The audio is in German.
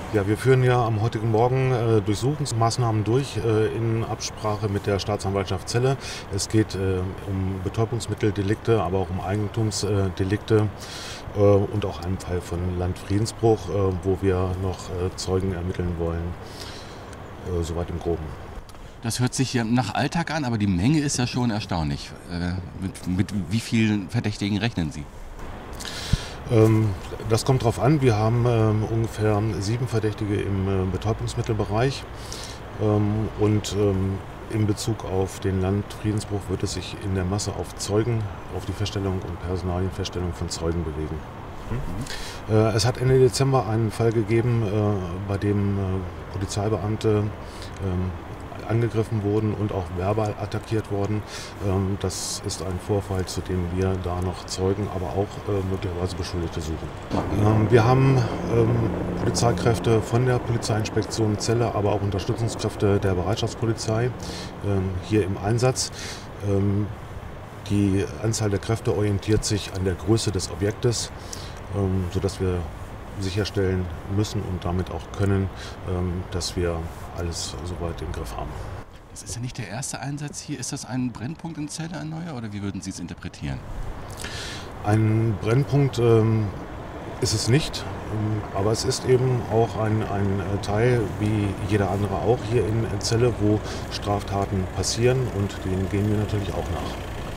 Ja, wir führen ja am heutigen Morgen Durchsuchungsmaßnahmen durch in Absprache mit der Staatsanwaltschaft Celle. Es geht um Betäubungsmitteldelikte, aber auch um Eigentumsdelikte und auch einen Fall von Landfriedensbruch, wo wir noch Zeugen ermitteln wollen. Soweit im Groben. Das hört sich ja nach Alltag an, aber die Menge ist ja schon erstaunlich. Mit wie vielen Verdächtigen rechnen Sie? Das kommt drauf an. Wir haben ungefähr 7 Verdächtige im Betäubungsmittelbereich. Und in Bezug auf den Landfriedensbruch wird es sich in der Masse auf Zeugen, auf die Feststellung und Personalienfeststellung von Zeugen bewegen. Es hat Ende Dezember einen Fall gegeben, bei dem Polizeibeamte angegriffen wurden und auch verbal attackiert wurden. Das ist ein Vorfall, zu dem wir da noch Zeugen, aber auch möglicherweise Beschuldigte suchen. Wir haben Polizeikräfte von der Polizeiinspektion Celle, aber auch Unterstützungskräfte der Bereitschaftspolizei hier im Einsatz. Die Anzahl der Kräfte orientiert sich an der Größe des Objektes, sodass wir sicherstellen müssen und damit auch können, dass wir alles soweit im Griff haben. Das ist ja nicht der erste Einsatz hier. Ist das ein Brennpunkt in Celle, ein neuer, oder wie würden Sie es interpretieren? Ein Brennpunkt ist es nicht, aber es ist eben auch ein Teil, wie jeder andere auch hier in Celle, wo Straftaten passieren, und denen gehen wir natürlich auch nach.